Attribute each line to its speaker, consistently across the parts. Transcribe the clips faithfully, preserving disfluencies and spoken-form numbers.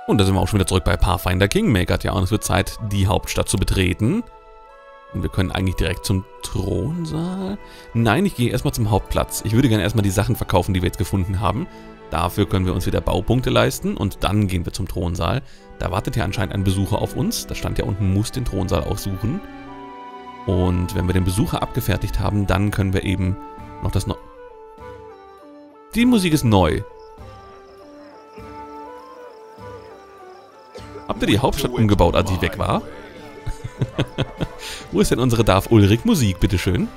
Speaker 1: Und da sind wir auch schon wieder zurück bei Pathfinder Kingmaker. Ja, und es wird Zeit, die Hauptstadt zu betreten. Und wir können eigentlich direkt zum Thronsaal. Nein, ich gehe erstmal zum Hauptplatz. Ich würde gerne erstmal die Sachen verkaufen, die wir jetzt gefunden haben. Dafür können wir uns wieder Baupunkte leisten und dann gehen wir zum Thronsaal. Da wartet ja anscheinend ein Besucher auf uns. Da stand ja unten, muss den Thronsaal aussuchen. Und wenn wir den Besucher abgefertigt haben, dann können wir eben noch das... No die Musik ist neu. Habt ihr die Hauptstadt umgebaut, als ich weg war? Wo ist denn unsere Darth Ulrich Musik, bitteschön?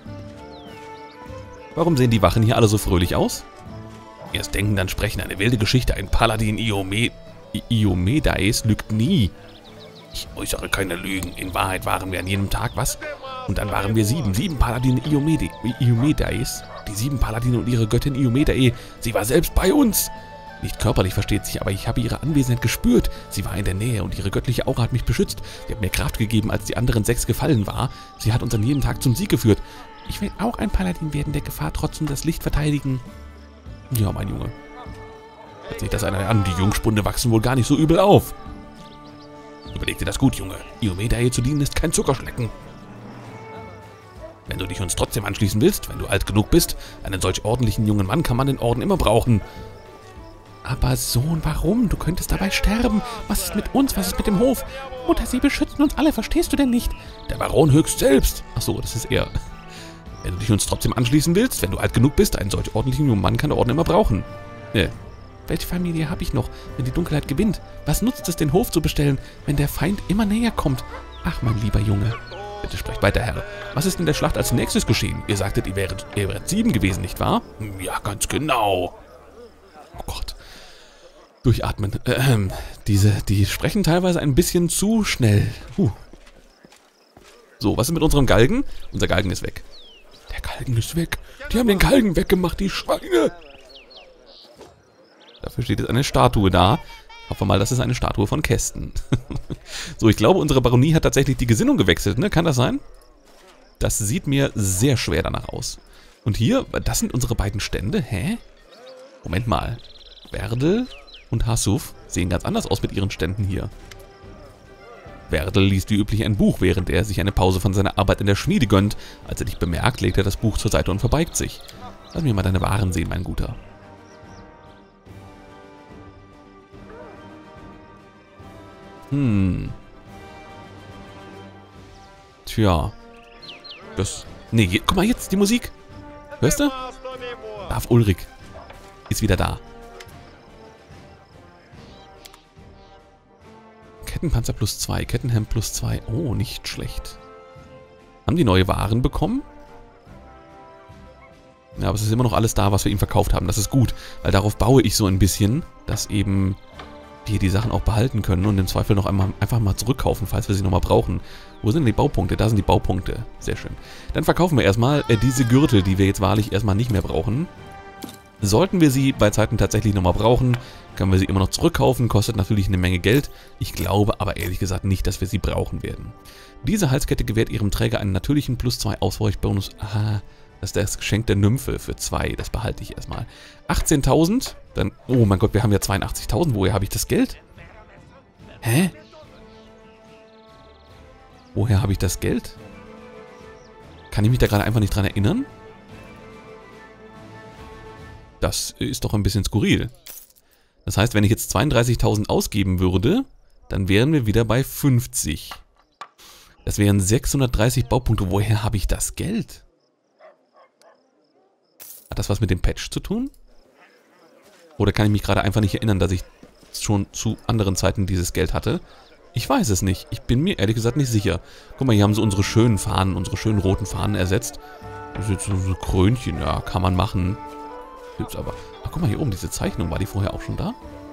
Speaker 1: Warum sehen die Wachen hier alle so fröhlich aus? Erst denken, dann sprechen, eine wilde Geschichte. Ein Paladin Iome Iomedaes lügt nie. Ich äußere keine Lügen. In Wahrheit waren wir an jedem Tag, was? Und dann waren wir sieben. Sieben Paladine Iomede Iomedaes. Die sieben Paladine und ihre Göttin Iomedae. Sie war selbst bei uns. Nicht körperlich, versteht sich, aber ich habe ihre Anwesenheit gespürt. Sie war in der Nähe und ihre göttliche Aura hat mich beschützt. Sie hat mir Kraft gegeben, als die anderen sechs gefallen war. Sie hat uns an jedem Tag zum Sieg geführt. Ich will auch ein Paladin werden, der Gefahr trotzdem das Licht verteidigen. Ja, mein Junge. Hört sich das einer an, die Jungspunde wachsen wohl gar nicht so übel auf. Überleg dir das gut, Junge. Iomedae zu dienen ist kein Zuckerschlecken. Wenn du dich uns trotzdem anschließen willst, wenn du alt genug bist, einen solch ordentlichen jungen Mann kann man den Orden immer brauchen. Aber Sohn, warum? Du könntest dabei sterben. Was ist mit uns? Was ist mit dem Hof? Mutter, sie beschützen uns alle. Verstehst du denn nicht? Der Baron höchst selbst. Achso, das ist er. Wenn du dich uns trotzdem anschließen willst, wenn du alt genug bist, einen solch ordentlichen jungen Mann kann der Orden immer brauchen. Ja. Welche Familie habe ich noch, wenn die Dunkelheit gewinnt? Was nutzt es, den Hof zu bestellen, wenn der Feind immer näher kommt? Ach, mein lieber Junge. Bitte sprecht weiter, Herr. Was ist in der Schlacht als nächstes geschehen? Ihr sagtet, ihr wäret, ihr wäret sieben gewesen, nicht wahr? Ja, ganz genau. Oh Gott. Durchatmen. Ähm, diese, die sprechen teilweise ein bisschen zu schnell. Huh. So, was ist mit unserem Galgen? Unser Galgen ist weg. Der Galgen ist weg. Die haben den Galgen weggemacht, die Schweine. Dafür steht jetzt eine Statue da. Hoffen wir mal, das ist eine Statue von Kästen. So, ich glaube, unsere Baronie hat tatsächlich die Gesinnung gewechselt, ne? Kann das sein? Das sieht mir sehr schwer danach aus. Und hier, das sind unsere beiden Stände. Hä? Moment mal. Werdel und Hassuf sehen ganz anders aus mit ihren Ständen hier. Werdel liest wie üblich ein Buch, während er sich eine Pause von seiner Arbeit in der Schmiede gönnt. Als er dich bemerkt, legt er das Buch zur Seite und verbeigt sich. Lass mir mal deine Waren sehen, mein Guter. Hm. Tja. Das... Nee, guck mal jetzt, die Musik. Hörst du? Darth Ulrich ist wieder da. Kettenpanzer plus zwei, Kettenhemd plus zwei. Oh, nicht schlecht. Haben die neue Waren bekommen? Ja, aber es ist immer noch alles da, was wir ihm verkauft haben. Das ist gut, weil darauf baue ich so ein bisschen, dass eben die die Sachen auch behalten können und im Zweifel noch einmal einfach mal zurückkaufen, falls wir sie nochmal brauchen. Wo sind denn die Baupunkte? Da sind die Baupunkte. Sehr schön. Dann verkaufen wir erstmal äh, diese Gürtel, die wir jetzt wahrlich erstmal nicht mehr brauchen. Sollten wir sie bei Zeiten tatsächlich nochmal brauchen, können wir sie immer noch zurückkaufen. Kostet natürlich eine Menge Geld. Ich glaube aber ehrlich gesagt nicht, dass wir sie brauchen werden. Diese Halskette gewährt ihrem Träger einen natürlichen plus zwei Ausweichbonus. Aha, das ist das Geschenk der Nymphe für zwei. Das behalte ich erstmal. achtzehntausend. Dann, oh mein Gott, wir haben ja zweiundachtzigtausend. Woher habe ich das Geld? Hä? Woher habe ich das Geld? Kann ich mich da gerade einfach nicht dran erinnern? Das ist doch ein bisschen skurril. Das heißt, wenn ich jetzt zweiunddreißigtausend ausgeben würde, dann wären wir wieder bei fünfzig. Das wären sechshundertdreißig Baupunkte. Woher habe ich das Geld? Hat das was mit dem Patch zu tun? Oder kann ich mich gerade einfach nicht erinnern, dass ich schon zu anderen Zeiten dieses Geld hatte? Ich weiß es nicht. Ich bin mir ehrlich gesagt nicht sicher. Guck mal, hier haben sie unsere schönen Fahnen, unsere schönen roten Fahnen ersetzt. Das ist jetzt so ein Krönchen, ja, kann man machen. Hübsch aber. Ach, guck mal hier oben, diese Zeichnung, war die vorher auch schon da?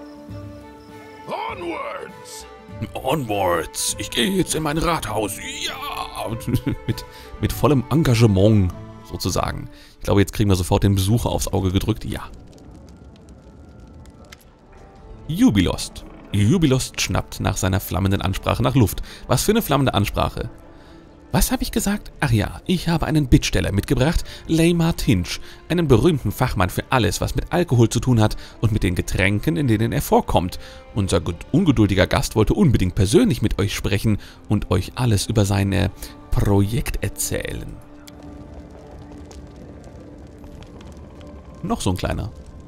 Speaker 2: Onwards!
Speaker 1: Onwards! Ich gehe jetzt in mein Rathaus. Ja! mit, mit vollem Engagement, sozusagen. Ich glaube, jetzt kriegen wir sofort den Besucher aufs Auge gedrückt. Ja. Jubilost. Jubilost schnappt nach seiner flammenden Ansprache nach Luft. Was für eine flammende Ansprache. Was habe ich gesagt? Ach ja, ich habe einen Bittsteller mitgebracht, Laymar Tinch, einen berühmten Fachmann für alles, was mit Alkohol zu tun hat und mit den Getränken, in denen er vorkommt. Unser ungeduldiger Gast wollte unbedingt persönlich mit euch sprechen und euch alles über sein äh, Projekt erzählen. Noch so ein kleiner.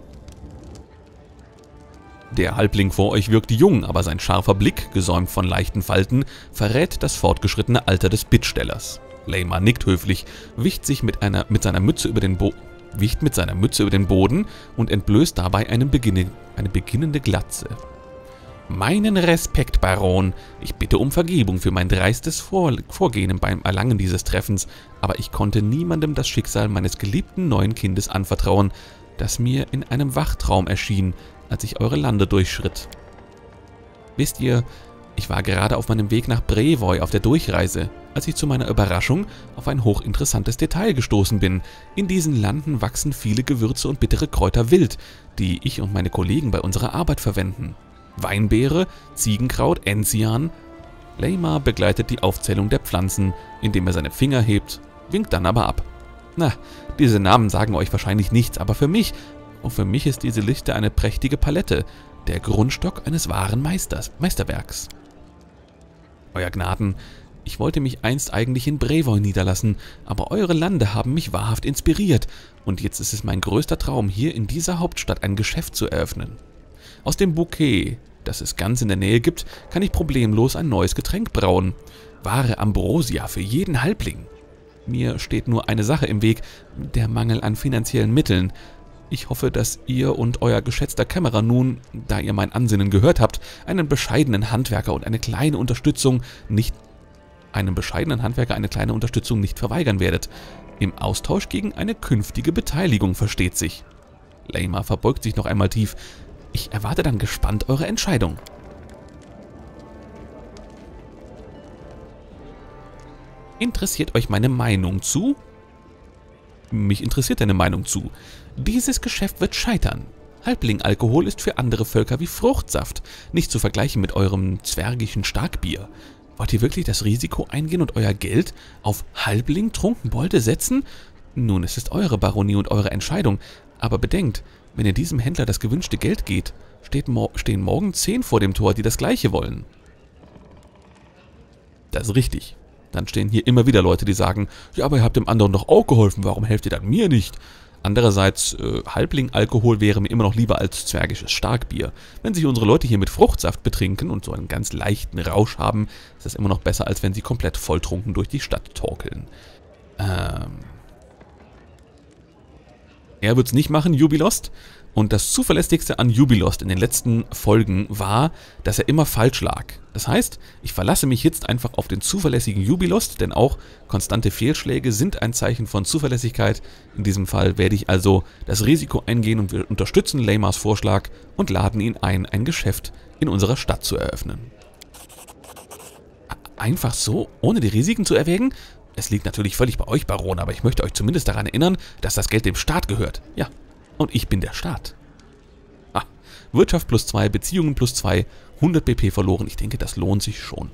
Speaker 1: Der Halbling vor euch wirkt jung, aber sein scharfer Blick, gesäumt von leichten Falten, verrät das fortgeschrittene Alter des Bittstellers. Laymar nickt höflich, wicht sich mit, einer, mit, seiner Mütze über den Bo wicht mit seiner Mütze über den Boden und entblößt dabei einen Beginne, eine beginnende Glatze. »Meinen Respekt, Baron. Ich bitte um Vergebung für mein dreistes Vor Vorgehen beim Erlangen dieses Treffens, aber ich konnte niemandem das Schicksal meines geliebten neuen Kindes anvertrauen, das mir in einem Wachtraum erschien, als ich eure Lande durchschritt. Wisst ihr, ich war gerade auf meinem Weg nach Brevoy auf der Durchreise, als ich zu meiner Überraschung auf ein hochinteressantes Detail gestoßen bin. In diesen Landen wachsen viele Gewürze und bittere Kräuter wild, die ich und meine Kollegen bei unserer Arbeit verwenden. Weinbeere, Ziegenkraut, Enzian. Laymar begleitet die Aufzählung der Pflanzen, indem er seine Finger hebt, winkt dann aber ab. Na, diese Namen sagen euch wahrscheinlich nichts, aber für mich... Und für mich ist diese Liste eine prächtige Palette, der Grundstock eines wahren Meisters, Meisterwerks. Euer Gnaden, ich wollte mich einst eigentlich in Brevoy niederlassen, aber eure Lande haben mich wahrhaft inspiriert und jetzt ist es mein größter Traum, hier in dieser Hauptstadt ein Geschäft zu eröffnen. Aus dem Bouquet, das es ganz in der Nähe gibt, kann ich problemlos ein neues Getränk brauen. Wahre Ambrosia für jeden Halbling. Mir steht nur eine Sache im Weg, der Mangel an finanziellen Mitteln. Ich hoffe, dass ihr und euer geschätzter Kämmerer nun, da ihr mein Ansinnen gehört habt, einen bescheidenen Handwerker und eine kleine Unterstützung nicht einem bescheidenen Handwerker eine kleine Unterstützung nicht verweigern werdet. Im Austausch gegen eine künftige Beteiligung, versteht sich. Laymar verbeugt sich noch einmal tief. Ich erwarte dann gespannt eure Entscheidung. Interessiert euch meine Meinung zu? Mich interessiert deine Meinung zu. Dieses Geschäft wird scheitern. Halbling-Alkohol ist für andere Völker wie Fruchtsaft, nicht zu vergleichen mit eurem zwergischen Starkbier. Wollt ihr wirklich das Risiko eingehen und euer Geld auf Halbling-Trunkenbolde setzen? Nun, es ist eure Baronie und eure Entscheidung, aber bedenkt, wenn ihr diesem Händler das gewünschte Geld geht, steht mo- stehen morgen zehn vor dem Tor, die das Gleiche wollen. Das ist richtig. Dann stehen hier immer wieder Leute, die sagen, ja, aber ihr habt dem anderen doch auch geholfen, warum helft ihr dann mir nicht? Andererseits, äh, Halbling-Alkohol wäre mir immer noch lieber als zwergisches Starkbier. Wenn sich unsere Leute hier mit Fruchtsaft betrinken und so einen ganz leichten Rausch haben, ist das immer noch besser, als wenn sie komplett volltrunken durch die Stadt torkeln. Ähm... Er wird's nicht machen, Jubilost. Und das Zuverlässigste an Jubilost in den letzten Folgen war, dass er immer falsch lag. Das heißt, ich verlasse mich jetzt einfach auf den zuverlässigen Jubilost, denn auch konstante Fehlschläge sind ein Zeichen von Zuverlässigkeit. In diesem Fall werde ich also das Risiko eingehen und wir unterstützen Laymars Vorschlag und laden ihn ein, ein Geschäft in unserer Stadt zu eröffnen. Einfach so, ohne die Risiken zu erwägen? Es liegt natürlich völlig bei euch, Baron, aber ich möchte euch zumindest daran erinnern, dass das Geld dem Staat gehört. Ja. Und ich bin der Staat. Ah, Wirtschaft plus zwei, Beziehungen plus zwei, hundert B P verloren. Ich denke, das lohnt sich schon.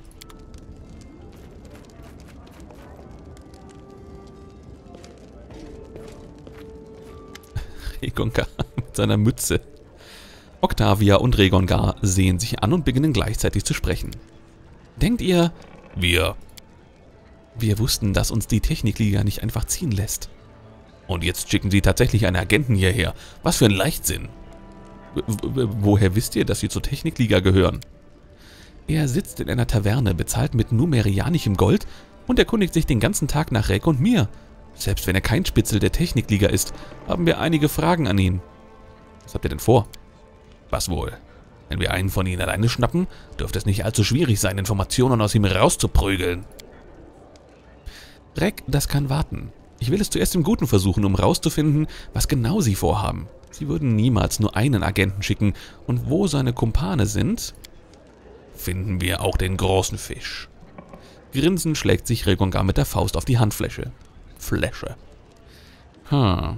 Speaker 1: Regongar mit seiner Mütze. Octavia und Regongar sehen sich an und beginnen gleichzeitig zu sprechen. Denkt ihr, wir... Wir wussten, dass uns die Technikliga nicht einfach ziehen lässt. Und jetzt schicken sie tatsächlich einen Agenten hierher. Was für ein Leichtsinn. W- woher wisst ihr, dass sie zur Technikliga gehören? Er sitzt in einer Taverne, bezahlt mit numerianischem Gold und erkundigt sich den ganzen Tag nach Reg und mir. Selbst wenn er kein Spitzel der Technikliga ist, haben wir einige Fragen an ihn. Was habt ihr denn vor? Was wohl? Wenn wir einen von ihnen alleine schnappen, dürfte es nicht allzu schwierig sein, Informationen aus ihm rauszuprügeln. Reg, das kann warten. Ich will es zuerst im Guten versuchen, um rauszufinden, was genau sie vorhaben. Sie würden niemals nur einen Agenten schicken. Und wo seine Kumpane sind, finden wir auch den großen Fisch. Grinsend schlägt sich Regongar mit der Faust auf die Handfläche. Fläche. Hm.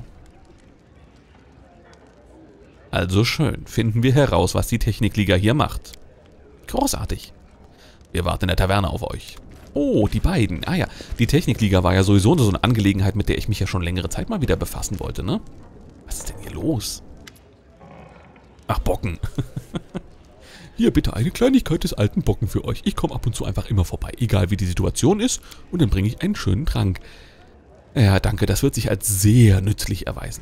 Speaker 1: Also schön, finden wir heraus, was die Technikliga hier macht. Großartig. Wir warten in der Taverne auf euch. Oh, die beiden. Ah ja, die Technikliga war ja sowieso so eine Angelegenheit, mit der ich mich ja schon längere Zeit mal wieder befassen wollte, ne? Was ist denn hier los? Ach, Bocken. Hier, bitte eine Kleinigkeit des alten Bocken für euch. Ich komme ab und zu einfach immer vorbei, egal wie die Situation ist. Und dann bringe ich einen schönen Trank. Ja, danke, das wird sich als sehr nützlich erweisen.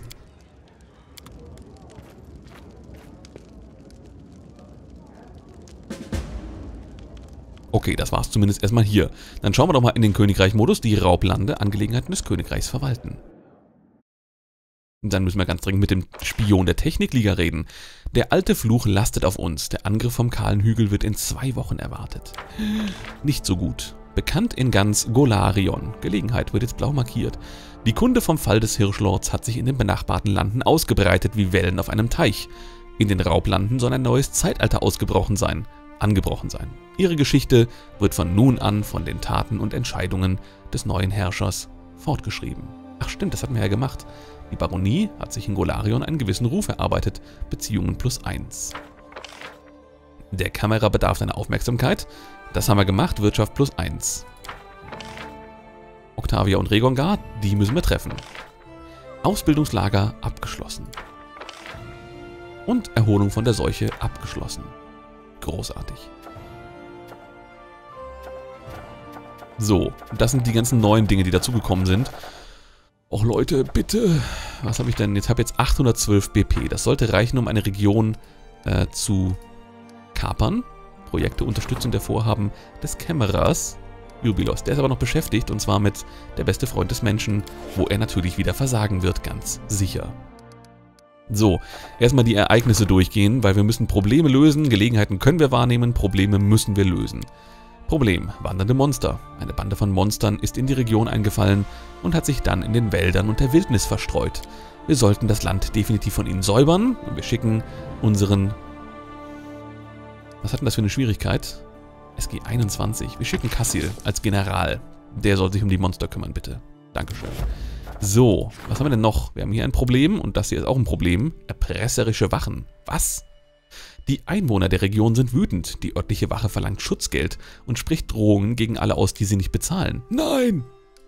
Speaker 1: Okay, das war's zumindest erstmal hier. Dann schauen wir doch mal in den Königreich-Modus, die Raublande, Angelegenheiten des Königreichs verwalten. Und dann müssen wir ganz dringend mit dem Spion der Technikliga reden. Der alte Fluch lastet auf uns. Der Angriff vom kahlen Hügel wird in zwei Wochen erwartet. Nicht so gut. Bekannt in ganz Golarion. Gelegenheit wird jetzt blau markiert. Die Kunde vom Fall des Hirschlords hat sich in den benachbarten Landen ausgebreitet wie Wellen auf einem Teich. In den Raublanden soll ein neues Zeitalter ausgebrochen sein. Angebrochen sein. Ihre Geschichte wird von nun an von den Taten und Entscheidungen des neuen Herrschers fortgeschrieben. Ach stimmt, das hatten wir ja gemacht. Die Baronie hat sich in Golarion einen gewissen Ruf erarbeitet. Beziehungen plus eins. Der Kamera bedarf deiner Aufmerksamkeit. Das haben wir gemacht. Wirtschaft plus eins. Octavia und Regongar, die müssen wir treffen. Ausbildungslager abgeschlossen. Und Erholung von der Seuche abgeschlossen. Großartig. So, das sind die ganzen neuen Dinge, die dazugekommen sind. Och Leute, bitte. Was habe ich denn? Jetzt habe ich jetzt achthundertzwölf B P. Das sollte reichen, um eine Region äh, zu kapern. Projekte Unterstützung der Vorhaben des Kämmerers. Jubilos. Der ist aber noch beschäftigt, und zwar mit der beste Freund des Menschen, wo er natürlich wieder versagen wird, ganz sicher. So, erstmal die Ereignisse durchgehen, weil wir müssen Probleme lösen, Gelegenheiten können wir wahrnehmen, Probleme müssen wir lösen. Problem: wandernde Monster. Eine Bande von Monstern ist in die Region eingefallen und hat sich dann in den Wäldern und der Wildnis verstreut. Wir sollten das Land definitiv von ihnen säubern und wir schicken unseren... Was hat denn das für eine Schwierigkeit? S G einundzwanzig. Wir schicken Kassil als General. Der soll sich um die Monster kümmern, bitte. Dankeschön. So, was haben wir denn noch? Wir haben hier ein Problem und das hier ist auch ein Problem. Erpresserische Wachen. Was? Die Einwohner der Region sind wütend. Die örtliche Wache verlangt Schutzgeld und spricht Drohungen gegen alle aus, die sie nicht bezahlen. Nein!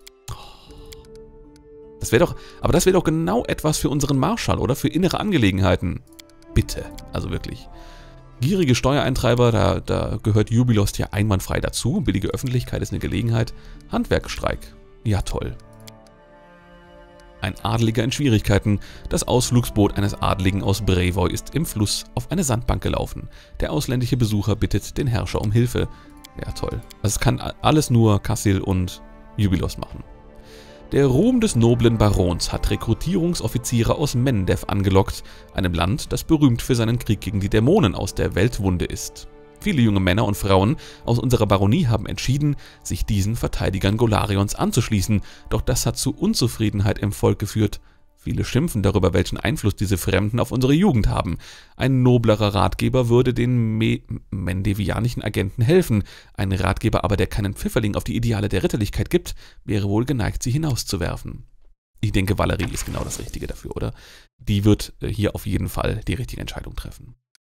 Speaker 1: Das wäre doch, aber das wäre doch genau etwas für unseren Marschall, oder? Für innere Angelegenheiten. Bitte, also wirklich. Gierige Steuereintreiber, da, da gehört Jubilos ja einwandfrei dazu. Billige Öffentlichkeit ist eine Gelegenheit. Handwerksstreik. Ja, toll. Ein Adeliger in Schwierigkeiten. Das Ausflugsboot eines Adligen aus Brevoy ist im Fluss auf eine Sandbank gelaufen. Der ausländische Besucher bittet den Herrscher um Hilfe. Ja, toll. Das kann alles nur Kassil und Jubilos machen. Der Ruhm des noblen Barons hat Rekrutierungsoffiziere aus Mendev angelockt, einem Land, das berühmt für seinen Krieg gegen die Dämonen aus der Weltwunde ist. Viele junge Männer und Frauen aus unserer Baronie haben entschieden, sich diesen Verteidigern Golarions anzuschließen, doch das hat zu Unzufriedenheit im Volk geführt. Viele schimpfen darüber, welchen Einfluss diese Fremden auf unsere Jugend haben. Ein noblerer Ratgeber würde den Me mendevianischen Agenten helfen. Ein Ratgeber aber, der keinen Pfifferling auf die Ideale der Ritterlichkeit gibt, wäre wohl geneigt, sie hinauszuwerfen. Ich denke, Valerie ist genau das Richtige dafür, oder? Die wird hier auf jeden Fall die richtige Entscheidung treffen.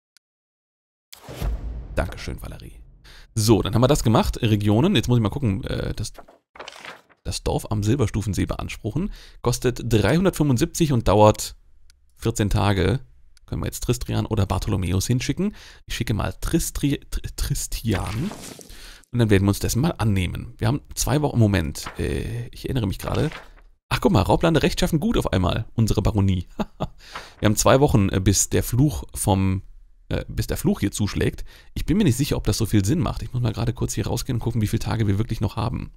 Speaker 1: Dankeschön, Valerie. So, dann haben wir das gemacht. Regionen. Jetzt muss ich mal gucken. Äh, das, das Dorf am Silberstufensee beanspruchen. Kostet dreihundertfünfundsiebzig und dauert vierzehn Tage. Können wir jetzt Tristrian oder Bartholomäus hinschicken. Ich schicke mal Tristri Tristian. Und dann werden wir uns dessen mal annehmen. Wir haben zwei Wochen... Moment. Äh, ich erinnere mich gerade. Ach, guck mal. Raublande rechtschaffen gut auf einmal. Unsere Baronie. Wir haben zwei Wochen, bis der Fluch vom... bis der Fluch hier zuschlägt. Ich bin mir nicht sicher, ob das so viel Sinn macht. Ich muss mal gerade kurz hier rausgehen und gucken, wie viele Tage wir wirklich noch haben.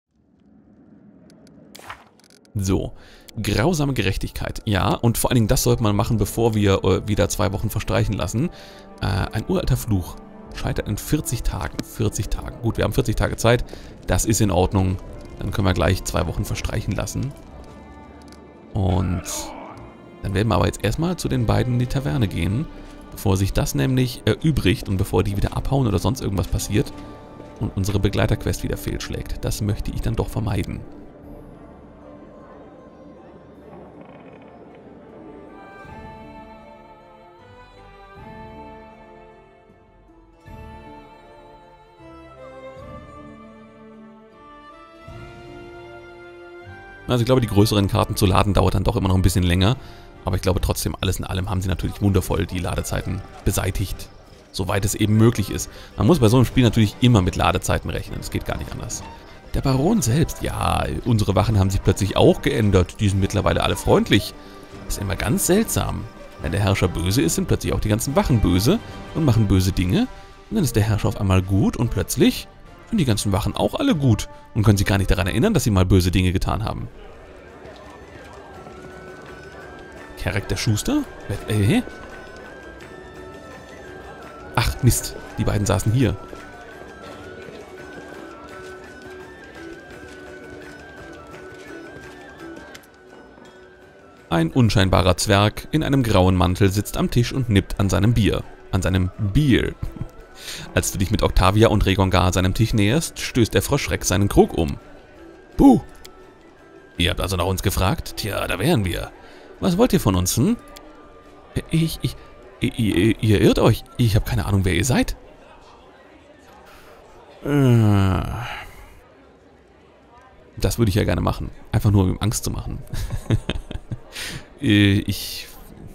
Speaker 1: So, grausame Gerechtigkeit. Ja, und vor allen Dingen, das sollte man machen, bevor wir äh, wieder zwei Wochen verstreichen lassen. Äh, ein uralter Fluch scheitert in vierzig Tagen. vierzig Tagen. Gut, wir haben vierzig Tage Zeit. Das ist in Ordnung. Dann können wir gleich zwei Wochen verstreichen lassen. Und dann werden wir aber jetzt erstmal zu den beiden in die Taverne gehen, bevor sich das nämlich erübrigt und bevor die wieder abhauen oder sonst irgendwas passiert und unsere Begleiterquest wieder fehlschlägt. Das möchte ich dann doch vermeiden. Also ich glaube, die größeren Karten zu laden dauert dann doch immer noch ein bisschen länger. Aber ich glaube trotzdem, alles in allem haben sie natürlich wundervoll die Ladezeiten beseitigt. Soweit es eben möglich ist. Man muss bei so einem Spiel natürlich immer mit Ladezeiten rechnen. Das geht gar nicht anders. Der Baron selbst, ja, unsere Wachen haben sich plötzlich auch geändert. Die sind mittlerweile alle freundlich. Das ist immer ganz seltsam. Wenn der Herrscher böse ist, sind plötzlich auch die ganzen Wachen böse und machen böse Dinge. Und dann ist der Herrscher auf einmal gut und plötzlich sind die ganzen Wachen auch alle gut und können sich gar nicht daran erinnern, dass sie mal böse Dinge getan haben. Kerek der Schuster? Äh? Ach, Mist. Die beiden saßen hier. Ein unscheinbarer Zwerg in einem grauen Mantel sitzt am Tisch und nippt an seinem Bier. An seinem Bier. Als du dich mit Octavia und Regongar seinem Tisch näherst, stößt er vor Schreck seinen Krug um. Buh! Ihr habt also nach uns gefragt? Tja, da wären wir. Was wollt ihr von uns, hm? Ich, ich, ihr, ihr irrt euch. Ich habe keine Ahnung, wer ihr seid. Das würde ich ja gerne machen. Einfach nur, um ihm Angst zu machen. Ich...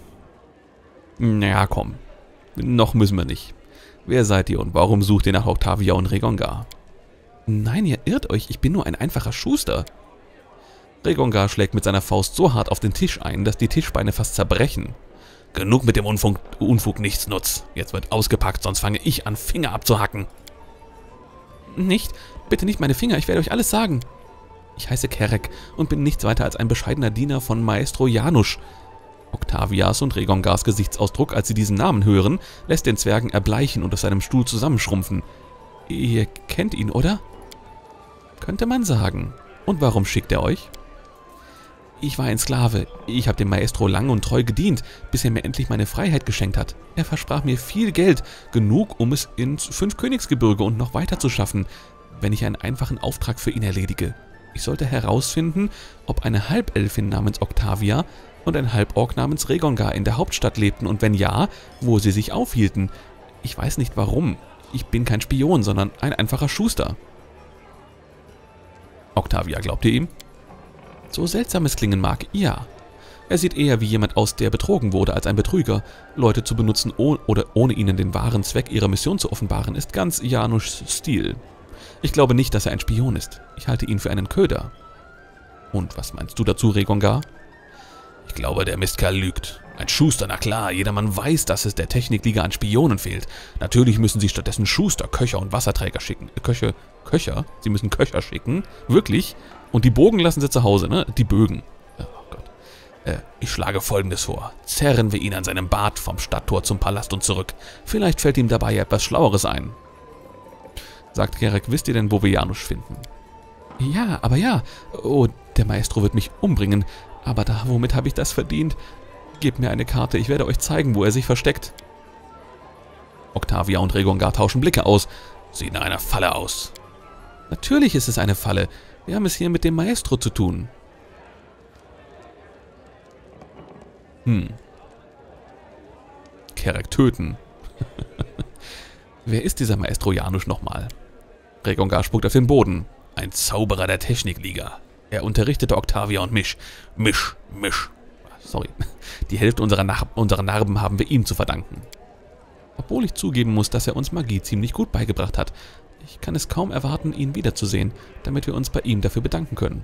Speaker 1: Naja, komm. Noch müssen wir nicht. Wer seid ihr und warum sucht ihr nach Octavia und Regongar? Nein, ihr irrt euch. Ich bin nur ein einfacher Schuster. Regongar schlägt mit seiner Faust so hart auf den Tisch ein, dass die Tischbeine fast zerbrechen. Genug mit dem Unfug, Unfug nichts nutz. Jetzt wird ausgepackt, sonst fange ich an, Finger abzuhacken. Nicht? Bitte nicht meine Finger, ich werde euch alles sagen. Ich heiße Kerek und bin nichts weiter als ein bescheidener Diener von Maestro Janusz. Octavias und Regongars Gesichtsausdruck, als sie diesen Namen hören, lässt den Zwergen erbleichen und aus seinem Stuhl zusammenschrumpfen. Ihr kennt ihn, oder? Könnte man sagen. Und warum schickt er euch? Ich war ein Sklave. Ich habe dem Maestro lang und treu gedient, bis er mir endlich meine Freiheit geschenkt hat. Er versprach mir viel Geld, genug, um es ins Fünfkönigsgebirge und noch weiter zu schaffen, wenn ich einen einfachen Auftrag für ihn erledige. Ich sollte herausfinden, ob eine Halbelfin namens Octavia und ein Halborg namens Regongar in der Hauptstadt lebten und wenn ja, wo sie sich aufhielten. Ich weiß nicht warum. Ich bin kein Spion, sondern ein einfacher Schuster. Octavia, glaubt ihr ihm? So seltsam es klingen mag, ja. Er sieht eher wie jemand aus, der betrogen wurde, als ein Betrüger. Leute zu benutzen oh oder ohne ihnen den wahren Zweck ihrer Mission zu offenbaren, ist ganz Janusz' Stil. Ich glaube nicht, dass er ein Spion ist. Ich halte ihn für einen Köder. Und was meinst du dazu, Regongar? Ich glaube, der Mistkerl lügt. Ein Schuster, na klar, jedermann weiß, dass es der Technikliga an Spionen fehlt. Natürlich müssen sie stattdessen Schuster, Köcher und Wasserträger schicken. Köche, Köcher? Sie müssen Köcher schicken? Wirklich? Und die Bogen lassen sie zu Hause, ne? Die Bögen. Oh Gott. Äh, ich schlage Folgendes vor. Zerren wir ihn an seinem Bart vom Stadttor zum Palast und zurück. Vielleicht fällt ihm dabei etwas Schlaueres ein. Sagt Kerek, wisst ihr denn, wo wir Janusz finden? Ja, aber ja. Oh, der Maestro wird mich umbringen. Aber da, womit habe ich das verdient? Gebt mir eine Karte, ich werde euch zeigen, wo er sich versteckt. Octavia und Regongar tauschen Blicke aus. Sieht nach einer Falle aus. Natürlich ist es eine Falle. Wir haben es hier mit dem Maestro zu tun. Hm. Kerek töten. Wer ist dieser Maestro Janusz nochmal? Regongar spuckt auf den Boden. Ein Zauberer der Technikliga. Er unterrichtete Octavia und mich. Mich, mich. Sorry. Die Hälfte unserer, Nar unserer Narben haben wir ihm zu verdanken. Obwohl ich zugeben muss, dass er uns Magie ziemlich gut beigebracht hat. Ich kann es kaum erwarten, ihn wiederzusehen, damit wir uns bei ihm dafür bedanken können.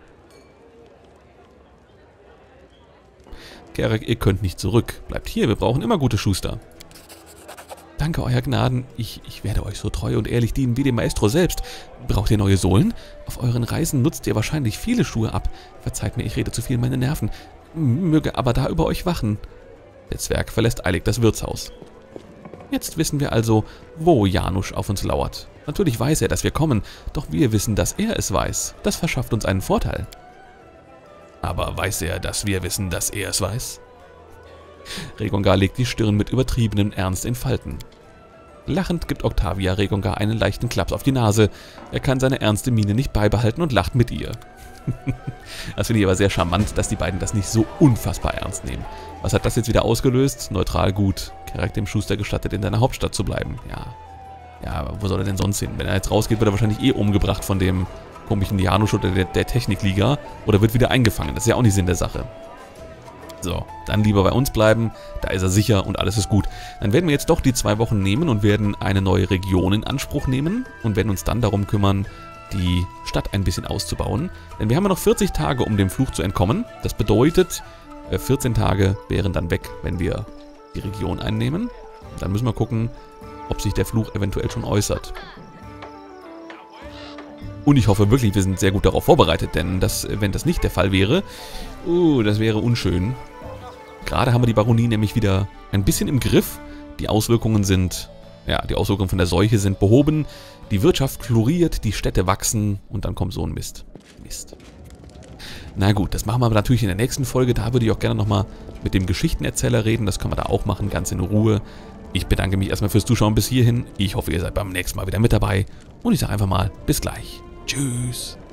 Speaker 1: Kerek, ihr könnt nicht zurück. Bleibt hier, wir brauchen immer gute Schuster. Danke, euer Gnaden. Ich, ich werde euch so treu und ehrlich dienen wie dem Maestro selbst. Braucht ihr neue Sohlen? Auf euren Reisen nutzt ihr wahrscheinlich viele Schuhe ab. Verzeiht mir, ich rede zu viel, meine Nerven. Möge aber da über euch wachen. Der Zwerg verlässt eilig das Wirtshaus. Jetzt wissen wir also, wo Janusz auf uns lauert. Natürlich weiß er, dass wir kommen, doch wir wissen, dass er es weiß. Das verschafft uns einen Vorteil. Aber weiß er, dass wir wissen, dass er es weiß? Regongar legt die Stirn mit übertriebenem Ernst in Falten. Lachend gibt Octavia Regongar einen leichten Klaps auf die Nase. Er kann seine ernste Miene nicht beibehalten und lacht mit ihr. Das finde ich aber sehr charmant, dass die beiden das nicht so unfassbar ernst nehmen. Was hat das jetzt wieder ausgelöst? Neutral gut. Kerek dem Schuster gestattet, in seiner Hauptstadt zu bleiben. Ja. Ja, aber wo soll er denn sonst hin? Wenn er jetzt rausgeht, wird er wahrscheinlich eh umgebracht von dem komischen Janusz oder der, der Technikliga oder wird wieder eingefangen. Das ist ja auch nicht Sinn der Sache. So, dann lieber bei uns bleiben, da ist er sicher und alles ist gut. Dann werden wir jetzt doch die zwei Wochen nehmen und werden eine neue Region in Anspruch nehmen und werden uns dann darum kümmern, die Stadt ein bisschen auszubauen. Denn wir haben ja noch vierzig Tage, um dem Fluch zu entkommen. Das bedeutet, vierzehn Tage wären dann weg, wenn wir die Region einnehmen. Dann müssen wir gucken, ob sich der Fluch eventuell schon äußert. Und ich hoffe wirklich, wir sind sehr gut darauf vorbereitet, denn das, wenn das nicht der Fall wäre, uh, das wäre unschön. Gerade haben wir die Baronie nämlich wieder ein bisschen im Griff. Die Auswirkungen sind, ja, die Auswirkungen von der Seuche sind behoben. Die Wirtschaft floriert, die Städte wachsen und dann kommt so ein Mist. Mist. Na gut, das machen wir aber natürlich in der nächsten Folge. Da würde ich auch gerne nochmal mit dem Geschichtenerzähler reden. Das können wir da auch machen, ganz in Ruhe. Ich bedanke mich erstmal fürs Zuschauen bis hierhin. Ich hoffe, ihr seid beim nächsten Mal wieder mit dabei. Und ich sage einfach mal, bis gleich. Tschüss.